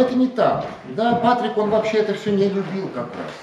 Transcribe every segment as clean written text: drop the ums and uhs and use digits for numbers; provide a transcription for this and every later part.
это не так. Да, Патрик, он вообще это все не любил как раз.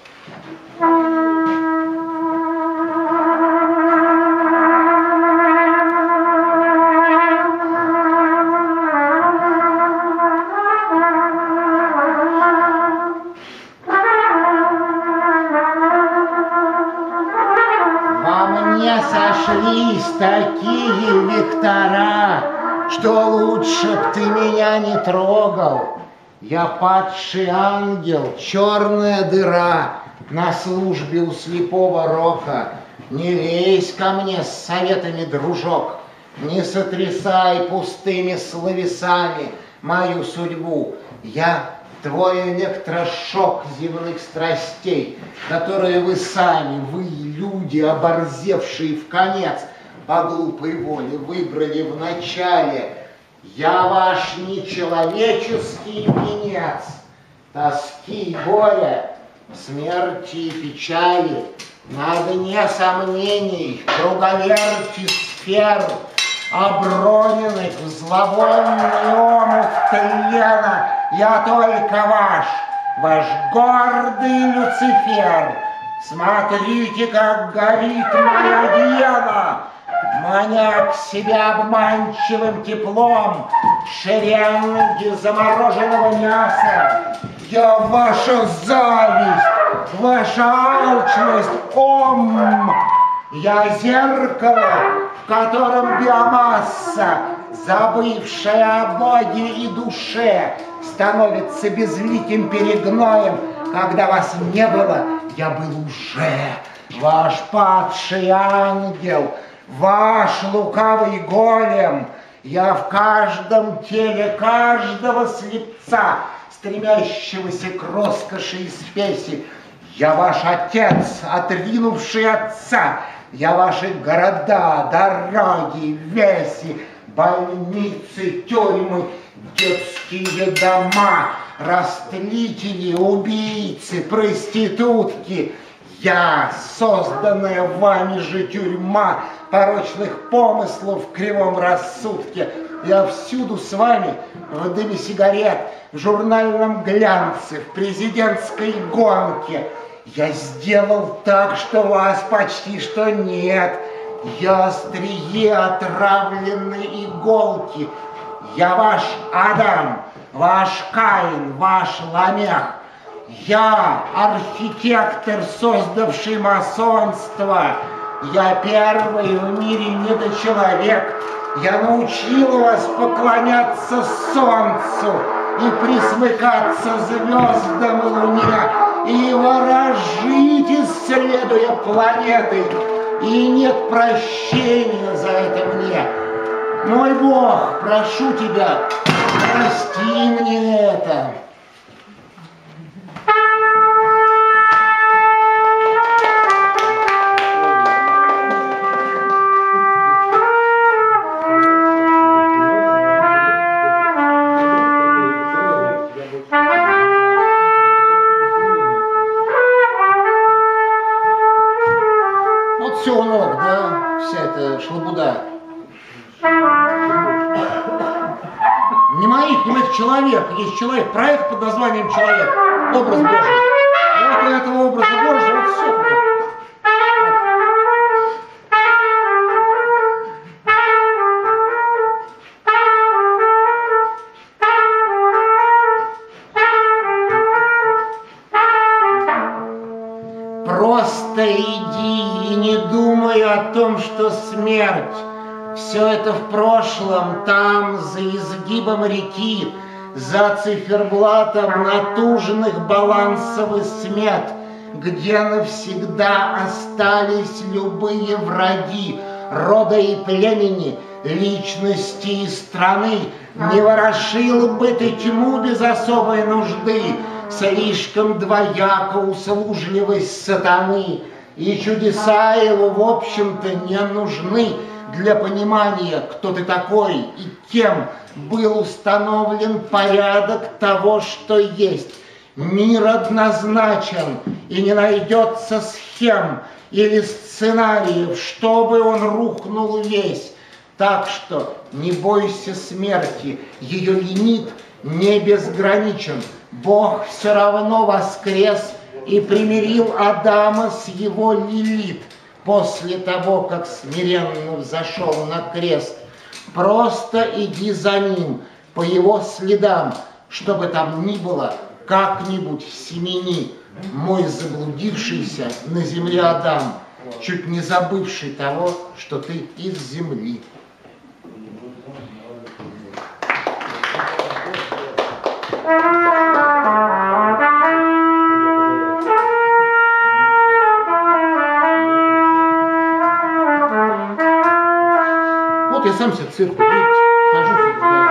Во мне сошлись такие вектора, что лучше б ты меня не трогал. Я падший ангел, черная дыра на службе у слепого рока. Не лезь ко мне с советами, дружок, не сотрясай пустыми словесами мою судьбу. Я твой электрошок земных страстей, которые вы сами, вы, люди, оборзевшие в конец, по глупой воле выбрали в начале. Я ваш нечеловеческий венец, тоски и горя, смерти и печали, на дне сомнений, круговерти сфер, оброненных в зловонный омут тлена. Я только ваш гордый Люцифер. Смотрите, как горит моя гена, маня к себе обманчивым теплом шеренги замороженного мяса. Я ваша зависть, ваша алчность, я зеркало, в котором биомасса, забывшая о Боге и душе, становится безликим перегноем. Когда вас не было, я был уже ваш падший ангел, ваш лукавый голем. Я в каждом теле каждого слепца, стремящегося к роскоши и спеси. Я ваш отец, отринувший отца. Я ваши города, дороги, веси, больницы, тюрьмы, детские дома, растлители, убийцы, проститутки. Я, созданная вами же тюрьма порочных помыслов в кривом рассудке. Я всюду с вами в дыме сигарет, в журнальном глянце, в президентской гонке. Я сделал так, что вас почти что нет. Я острие отравленной иголки. Я ваш Адам, ваш Каин, ваш Ламех. Я архитектор, создавший масонство. Я первый в мире недочеловек. Я научил вас поклоняться солнцу и присмыкаться звездам и луне, и ворожить, исследуя планеты. И нет прощения за это мне. Мой Бог, прошу тебя, прости мне это. Все у ног, да, вся эта шлабуда. Не моих, человек. Есть человек, проект под названием «Человек», образ Божий. Вот у этого образа Божьего вот все. Просто иди и не думай о том, что смерть. Все это в прошлом, там, за изгибом реки, за циферблатом натужных балансовых смет, где навсегда остались любые враги рода и племени, личности и страны. Не ворошил бы ты тьму без особой нужды, слишком двояко услужливость сатаны, и чудеса его, в общем-то, не нужны для понимания, кто ты такой и кем был установлен порядок того, что есть. Мир однозначен, и не найдется схем или сценариев, чтобы он рухнул весь. Так что не бойся смерти, ее лимит не безграничен. Бог все равно воскрес и примирил Адама с его Лилит после того, как смиренно взошел на крест. Просто иди за ним, по его следам, что бы там ни было, как-нибудь семени, мой заблудившийся на земле Адам, чуть не забывший того, что ты из земли. Вот я сам себе цирк, видите, хожу сюда.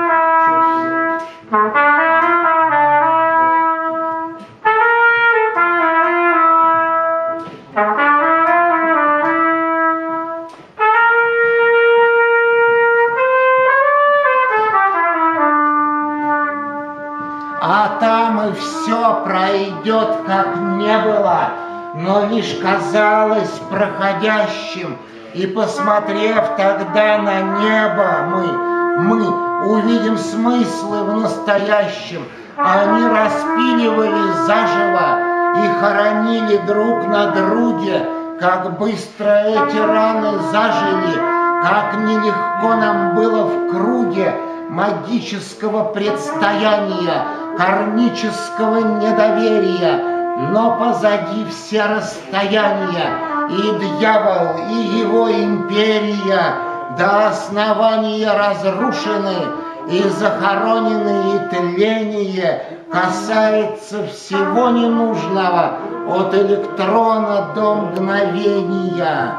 А там и все пройдет, как не было, но лишь казалось проходящим. И посмотрев тогда на небо, мы увидим смыслы в настоящем. Они распиливали заживо и хоронили друг на друге, как быстро эти раны зажили, как нелегко нам было в круге магического предстояния, кармического недоверия, но позади все расстояния, и дьявол, и его империя до основания разрушены и захоронены, и тление касается всего ненужного от электрона до мгновения.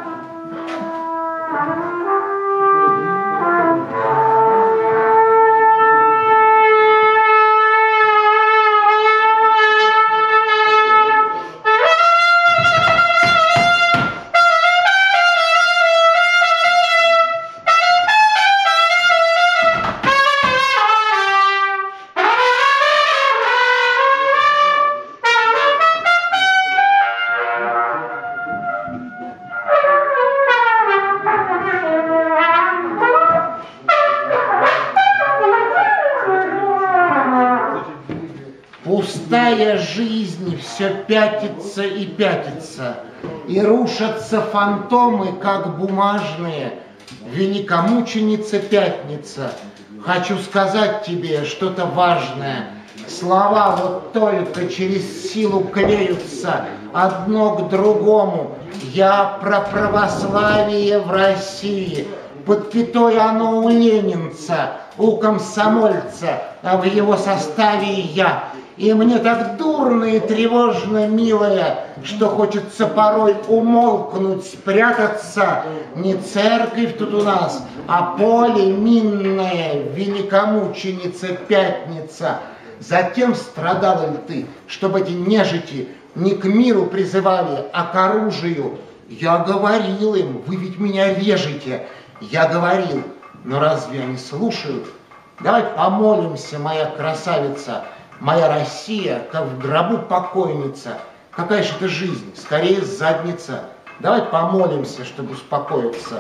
Пустая жизнь все пятится и пятится, и рушатся фантомы, как бумажные. Великомученица Пятница, хочу сказать тебе что-то важное. Слова вот только через силу клеются одно к другому. Я про православие в России. Под пятой оно у ленинца, у комсомольца, а в его составе я. И мне так дурно и тревожно, милая, что хочется порой умолкнуть, спрятаться. Не церковь тут у нас, а поле минное, великомученица Пятница. Затем страдала ли ты, чтобы эти нежити не к миру призывали, а к оружию? Я говорил им, вы ведь меня режете. Я говорил, но разве они слушают? Давай помолимся, моя красавица, моя Россия, как в гробу покойница. Какая же это жизнь? Скорее задница. Давай помолимся, чтобы успокоиться.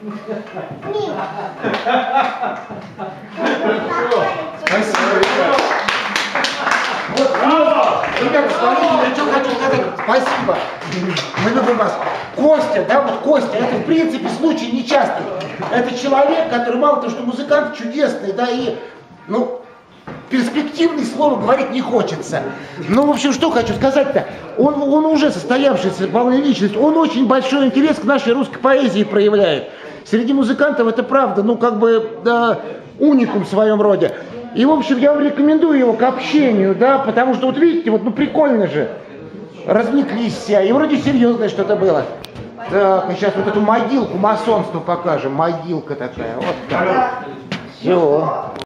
Спасибо, ребята. Вот, ребята, смотрите, я что хочу сказать. Спасибо. Мы любим вас. Костя, да, вот Костя, это в принципе случай нечастый. Это человек, который мало того, что музыкант чудесный, да, и, ну, перспективный, слово говорить не хочется. Ну, в общем, что хочу сказать-то. Он уже состоявшийся, полная личность, он очень большой интерес к нашей русской поэзии проявляет. Среди музыкантов это правда, ну, как бы, да, уникум в своем роде. И, в общем, я вам рекомендую его к общению, да, потому что, вот видите, вот, ну, прикольно же. Развлеклись все, и вроде серьезное что-то было. Так, мы сейчас вот эту могилку масонству покажем. Могилка такая, вот так. Все.